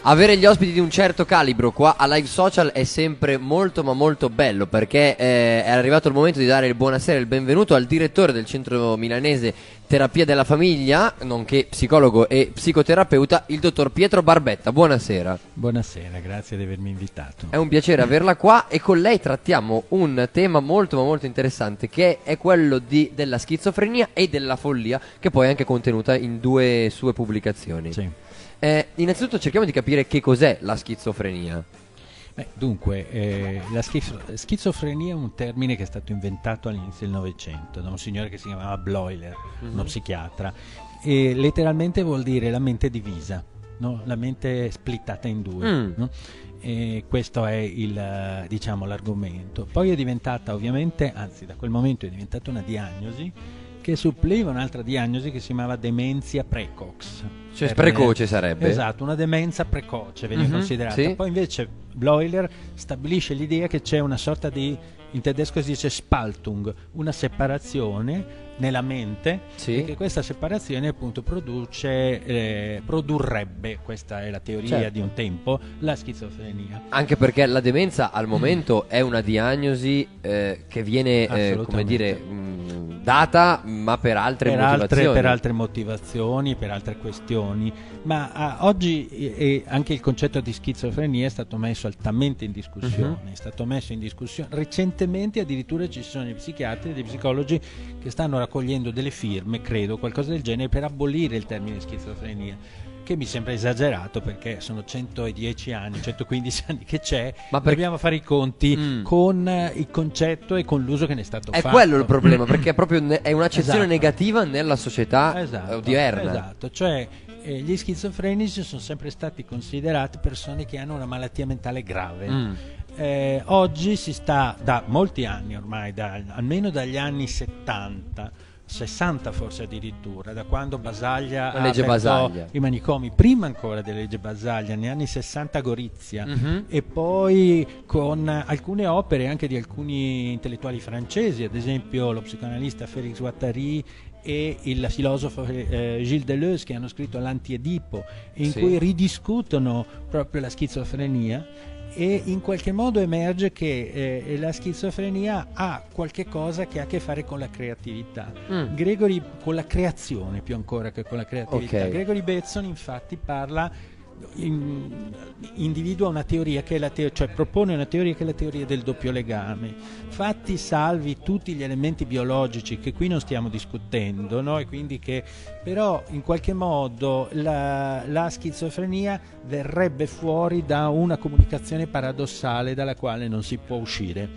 Avere gli ospiti di un certo calibro qua a Live Social è sempre molto ma molto bello, perché è arrivato il momento di dare il buonasera e il benvenuto al direttore del centro milanese Terapia della Famiglia, nonché psicologo e psicoterapeuta, il dottor Pietro Barbetta. Buonasera. Buonasera, grazie di avermi invitato. È un piacere averla qua, e con lei trattiamo un tema molto ma molto interessante, che è quello della schizofrenia e della follia, che poi è anche contenuta in 2 sue pubblicazioni. Sì. Innanzitutto cerchiamo di capire che cos'è la schizofrenia. Dunque, la schizofrenia è un termine che è stato inventato all'inizio del Novecento da un signore che si chiamava Bleuler, uno psichiatra, e letteralmente vuol dire la mente divisa, no? La mente splittata in 2. No? E questo è l'argomento. Poi è diventata ovviamente, anzi da quel momento è diventata una diagnosi che suppliva un'altra diagnosi che si chiamava dementia precox. Cioè precoce sarebbe? Esatto, una demenza precoce veniva considerata. Sì. Poi invece Bleuler stabilisce l'idea che c'è una sorta di, in tedesco si dice Spaltung, una separazione nella mente, sì, e che questa separazione appunto produrrebbe, questa è la teoria di un tempo, la schizofrenia. Anche perché la demenza al momento è una diagnosi che viene come dire data, ma per altre motivazioni. Per altre motivazioni, per altre questioni, ma oggi anche il concetto di schizofrenia è stato messo altamente in discussione, è stato messo in discussione recentemente. Addirittura ci sono dei psichiatri e dei psicologi che stanno raccogliendo delle firme, credo, qualcosa del genere, per abolire il termine schizofrenia, che mi sembra esagerato, perché sono 110 anni, 115 anni che c'è, ma dobbiamo fare i conti con il concetto e con l'uso che ne è stato fatto. È quello il problema, perché proprio è un'accezione negativa nella società odierna. Esatto, cioè gli schizofrenici sono sempre stati considerati persone che hanno una malattia mentale grave. Oggi si sta, da molti anni ormai, almeno dagli anni 70, 60 forse addirittura, da quando Basaglia ha aperto i manicomi, prima ancora della legge Basaglia, negli anni 60 a Gorizia, e poi con alcune opere anche di alcuni intellettuali francesi, ad esempio lo psicoanalista Félix Guattari e il filosofo Gilles Deleuze, che hanno scritto l'Anti-Edipo, in cui ridiscutono proprio la schizofrenia. E in qualche modo emerge che la schizofrenia ha qualche cosa che ha a che fare con la creatività. Gregory, con la creazione più ancora che con la creatività. Gregory Bateson infatti individua una teoria che è cioè propone una teoria che è la teoria del doppio legame, fatti salvi tutti gli elementi biologici che qui non stiamo discutendo, no? E quindi che però in qualche modo la schizofrenia verrebbe fuori da una comunicazione paradossale dalla quale non si può uscire.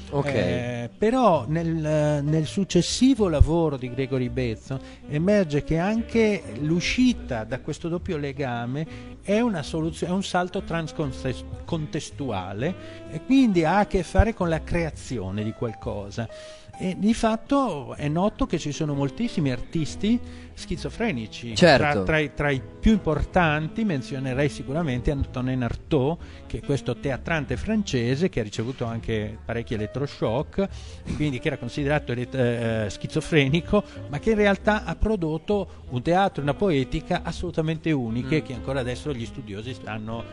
Però nel successivo lavoro di Gregory Bateson emerge che anche l'uscita da questo doppio legame è una soluzione, è un salto transcontestuale, e quindi ha a che fare con la creazione di qualcosa. E di fatto è noto che ci sono moltissimi artisti schizofrenici. Tra i più importanti menzionerei sicuramente Antonin Artaud, che è questo teatrante francese che ha ricevuto anche parecchi elettroshock, e quindi che era considerato schizofrenico, ma che in realtà ha prodotto un teatro e una poetica assolutamente uniche, che ancora adesso gli studiosi stanno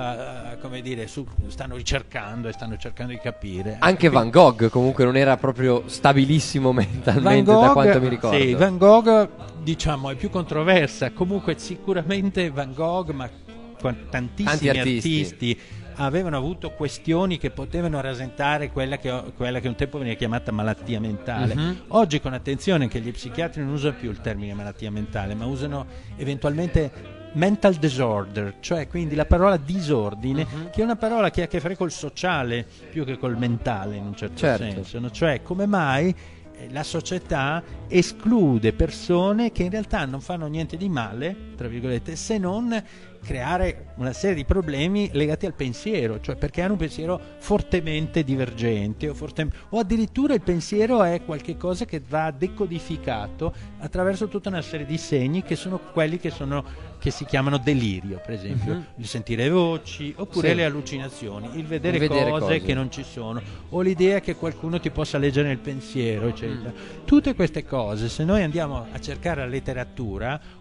stanno ricercando e stanno cercando di capire. Anche Van Gogh comunque non era proprio stabilissimo mentalmente, da quanto mi ricordo. Sì, Van Gogh diciamo è più controversa. Comunque sicuramente Van Gogh, ma tantissimi artisti avevano avuto questioni che potevano rasentare quella che un tempo veniva chiamata malattia mentale. Oggi, con attenzione, che gli psichiatri non usano più il termine malattia mentale, ma usano eventualmente mental disorder, cioè quindi la parola disordine, che è una parola che ha a che fare col sociale più che col mentale, in un certo senso, no? Cioè come mai la società esclude persone che in realtà non fanno niente di male, tra virgolette, se non creare una serie di problemi legati al pensiero, cioè perché hanno un pensiero fortemente divergente o addirittura il pensiero è qualche cosa che va decodificato attraverso tutta una serie di segni che sono quelli che si chiamano delirio, per esempio il sentire voci, oppure le allucinazioni, il vedere cose che non ci sono, o l'idea che qualcuno ti possa leggere nel pensiero, eccetera. Tutte queste cose, se noi andiamo a cercare la letteratura,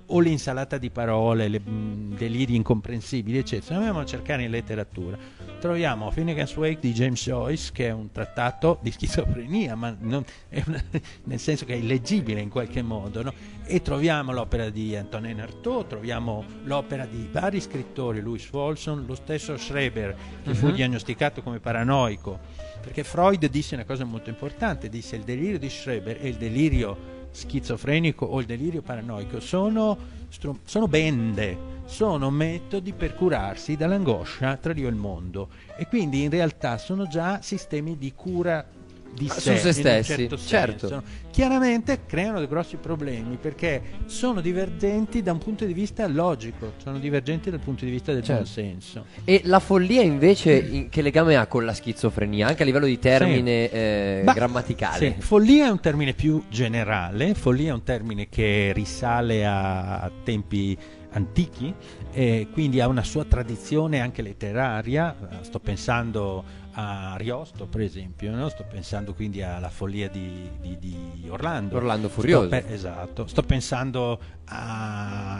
o l'insalata di parole, deliri incomprensibili, eccetera. Andiamo a cercare in letteratura. Troviamo Finnegan's Wake di James Joyce, che è un trattato di schizofrenia, ma nel senso che è illeggibile in qualche modo, no? E troviamo l'opera di Antonin Artaud, troviamo l'opera di vari scrittori, Louis Wolfson, lo stesso Schreber, che fu diagnosticato come paranoico, perché Freud disse una cosa molto importante, disse: il delirio di Schreber e il delirio schizofrenico o il delirio paranoico sono bende, sono metodi per curarsi dall'angoscia tra Dio e il mondo, e quindi in realtà sono già sistemi di cura di sé, su se stessi, in un certo certo. senso. Chiaramente creano dei grossi problemi perché sono divergenti da un punto di vista logico, sono divergenti dal punto di vista del buon senso. E la follia invece che legame ha con la schizofrenia, anche a livello di termine grammaticale? Sì. Follia è un termine più generale, follia è un termine che risale a tempi antichi, e quindi ha una sua tradizione anche letteraria. Sto pensando a Ariosto, per esempio, no? Sto pensando quindi alla follia di Orlando Furioso. Esatto. Sto pensando a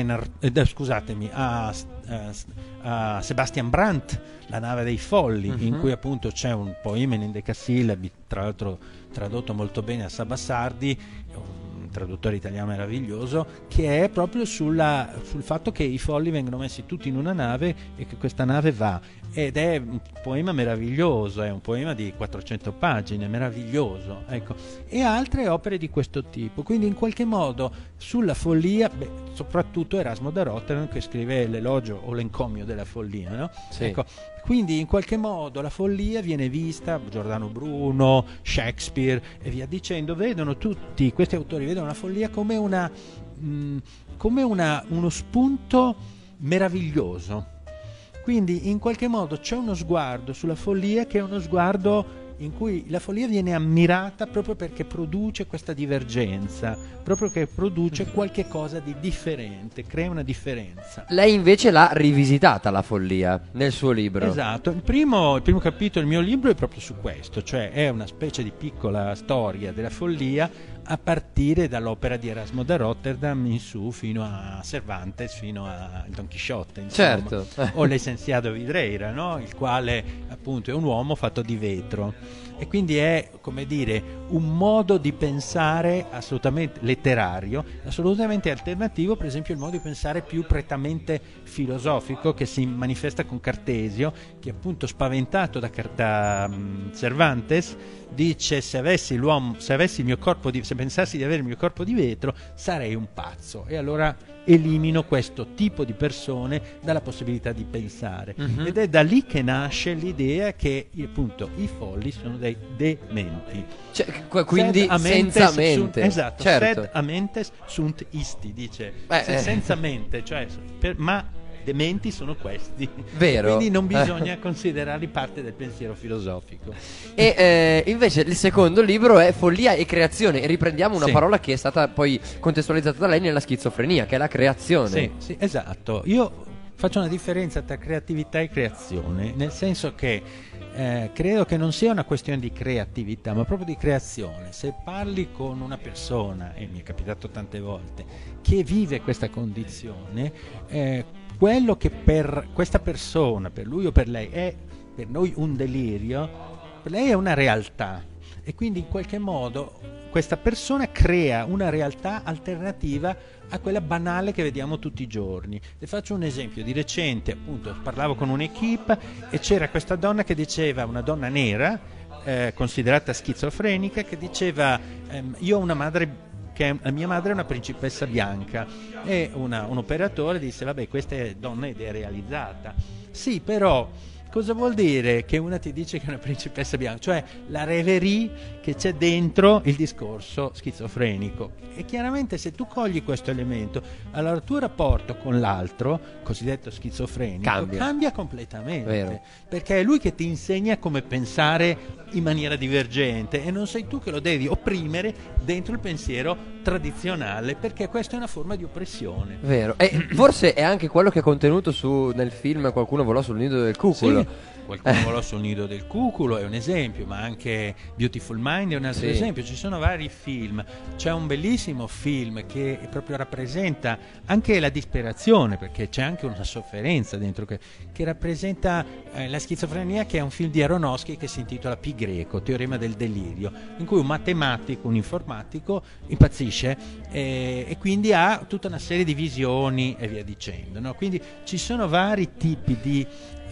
Sebastian Brandt, La nave dei folli, in cui appunto c'è un poema in endecasillabi, tra l'altro tradotto molto bene a Sabassardi, un traduttore italiano meraviglioso, che è proprio sul fatto che i folli vengono messi tutti in una nave e che questa nave va, ed è un poema meraviglioso, è un poema di 400 pagine, meraviglioso, ecco. E altre opere di questo tipo. Quindi in qualche modo sulla follia, soprattutto Erasmo da Rotterdam, che scrive l'elogio o l'encomio della follia, no? Sì. Ecco, quindi in qualche modo la follia viene vista, Giordano Bruno, Shakespeare e via dicendo, vedono tutti questi autori, vedono la follia come uno spunto meraviglioso. Quindi in qualche modo c'è uno sguardo sulla follia che è uno sguardo in cui la follia viene ammirata proprio perché produce questa divergenza, proprio che produce qualche cosa di differente, crea una differenza. Lei invece l'ha rivisitata la follia nel suo libro. Esatto, il primo capitolo del mio libro è proprio su questo, cioè è una specie di piccola storia della follia a partire dall'opera di Erasmo da Rotterdam in su fino a Cervantes, fino a Don Chisciotte, insomma. Certo. O l'Essenziado Vidreira, no? Il quale appunto è un uomo fatto di vetro, e quindi è, come dire, un modo di pensare assolutamente letterario, assolutamente alternativo, per esempio il modo di pensare più prettamente filosofico che si manifesta con Cartesio, che appunto, spaventato da Cervantes, dice: se pensassi di avere il mio corpo di vetro sarei un pazzo, e allora elimino questo tipo di persone dalla possibilità di pensare. Ed è da lì che nasce l'idea che appunto i folli sono dei dementi, quindi senza mente. Esatto, certo. Sed a mentes sunt isti, dice senza mente, cioè ma dementi sono questi. Vero. Quindi non bisogna considerarli parte del pensiero filosofico. E invece il secondo libro è Follia e creazione, e riprendiamo una parola che è stata poi contestualizzata da lei nella schizofrenia, che è la creazione. Sì, esatto. Io faccio una differenza tra creatività e creazione, nel senso che credo che non sia una questione di creatività, ma proprio di creazione. Se parli con una persona, e mi è capitato tante volte, che vive questa condizione, quello che per questa persona, per lui o per lei, è per noi un delirio, per lei è una realtà, e quindi in qualche modo questa persona crea una realtà alternativa a quella banale che vediamo tutti i giorni. Le faccio un esempio. Di recente, appunto, parlavo con un'equipe e c'era questa donna che diceva, una donna nera, considerata schizofrenica, che diceva: io ho una madre la mia madre è una principessa bianca, e un operatore disse: vabbè, questa donna è idealizzata. Sì, però cosa vuol dire che una ti dice che è una principessa bianca? Cioè la rêverie che c'è dentro il discorso schizofrenico. E chiaramente se tu cogli questo elemento, allora il tuo rapporto con l'altro, cosiddetto schizofrenico, cambia completamente. Vero. Perché è lui che ti insegna come pensare in maniera divergente, e non sei tu che lo devi opprimere dentro il pensiero tradizionale, perché questa è una forma di oppressione. Vero. E forse è anche quello che è contenuto nel film Qualcuno volò sul nido del cuculo. esempio. Qualcuno volò sul nido del cuculo è un esempio, ma anche Beautiful Mind è un altro esempio. Ci sono vari film, c'è un bellissimo film che proprio rappresenta anche la disperazione, perché c'è anche una sofferenza dentro che rappresenta la schizofrenia, che è un film di Aronofsky che si intitola Pi Greco, Teorema del delirio, in cui un matematico, un informatico impazzisce e quindi ha tutta una serie di visioni e via dicendo, no? Quindi ci sono vari tipi di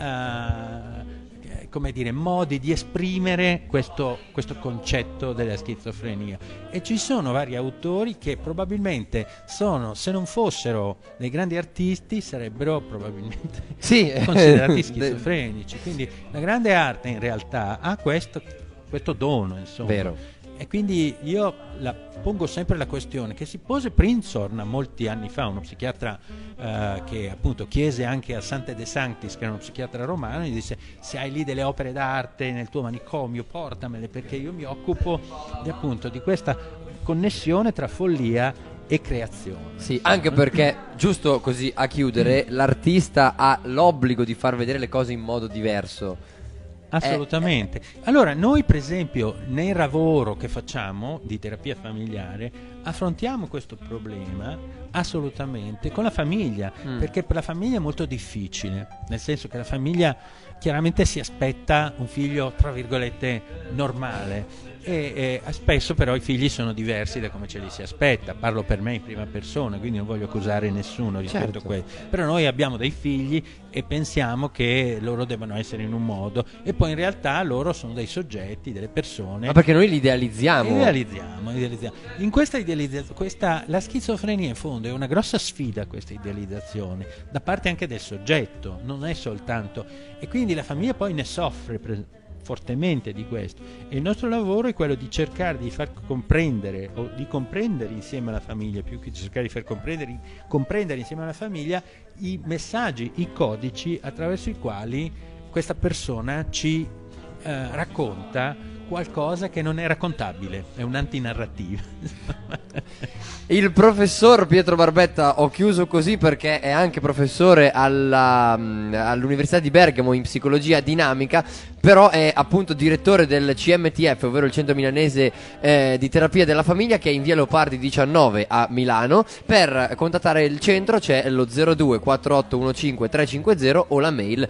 come dire, modi di esprimere questo concetto della schizofrenia, e ci sono vari autori che probabilmente sono, se non fossero dei grandi artisti, sarebbero probabilmente considerati schizofrenici. Quindi la grande arte in realtà ha questo dono, insomma. Vero. E quindi io pongo sempre la questione che si pose Prinzhorn molti anni fa, uno psichiatra che appunto chiese anche a Sante De Sanctis, che era uno psichiatra romano, gli disse: se hai lì delle opere d'arte nel tuo manicomio, portamele, perché io mi occupo di questa connessione tra follia e creazione. Sì, anche perché, giusto così a chiudere, l'artista ha l'obbligo di far vedere le cose in modo diverso. Assolutamente. Allora noi per esempio nel lavoro che facciamo di terapia familiare affrontiamo questo problema assolutamente con la famiglia, perché per la famiglia è molto difficile, nel senso che la famiglia chiaramente si aspetta un figlio tra virgolette normale, e spesso però i figli sono diversi da come ce li si aspetta. Parlo per me in prima persona, quindi non voglio accusare nessuno rispetto a questo, però noi abbiamo dei figli e pensiamo che loro debbano essere in un modo, e poi in realtà loro sono dei soggetti, delle persone. Ma perché noi li idealizziamo. In questa idealizzazione, la schizofrenia in fondo è una grossa sfida, questa idealizzazione da parte anche del soggetto, non è soltanto, e quindi la famiglia poi ne soffre fortemente di questo, e il nostro lavoro è quello di cercare di far comprendere, o di comprendere insieme alla famiglia, più che cercare di far comprendere insieme alla famiglia i messaggi, i codici attraverso i quali questa persona ci racconta qualcosa che non è raccontabile, è un'antinarrativa. Il professor Pietro Barbetta, ho chiuso così perché è anche professore all'Università di Bergamo in psicologia dinamica, però è appunto direttore del CMTF, ovvero il Centro Milanese di Terapia della Famiglia, che è in via Leopardi 19 a Milano. Per contattare il centro c'è lo 02 4815 350 o la mail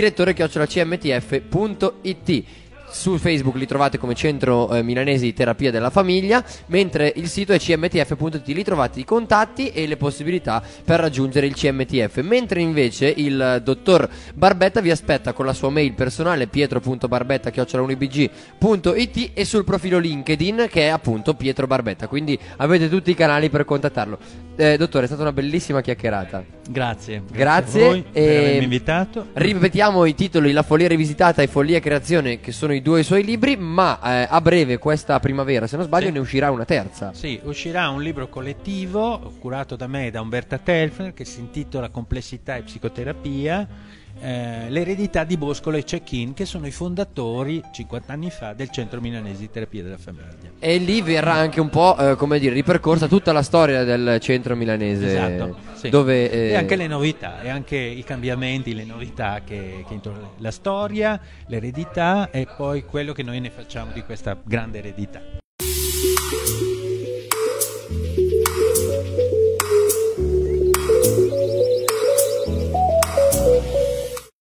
direttore@cmtf.it. Su Facebook li trovate come Centro Milanese di Terapia della Famiglia, mentre il sito è cmtf.it. Lì trovate i contatti e le possibilità per raggiungere il CMTF, mentre invece il dottor Barbetta vi aspetta con la sua mail personale pietro.barbetta@unibg.it e sul profilo LinkedIn, che è appunto Pietro Barbetta, quindi avete tutti i canali per contattarlo. Dottore, è stata una bellissima chiacchierata. Grazie a voi per avermi invitato. Ripetiamo i titoli: La follia rivisitata e Follia e creazione, che sono i due suoi libri, ma a breve, questa primavera se non sbaglio, ne uscirà una terza. Sì, uscirà un libro collettivo curato da me e da Umberta Telfner, che si intitola Complessità e psicoterapia, l'eredità di Boscolo e Cecchin, che sono i fondatori 50 anni fa del Centro Milanese di Terapia della Famiglia. E lì verrà anche un po' come dire, ripercorsa tutta la storia del Centro Milanese. Esatto, sì. Dove, e anche le novità, e anche i cambiamenti, le novità che la storia, l'eredità, e poi quello che noi ne facciamo di questa grande eredità.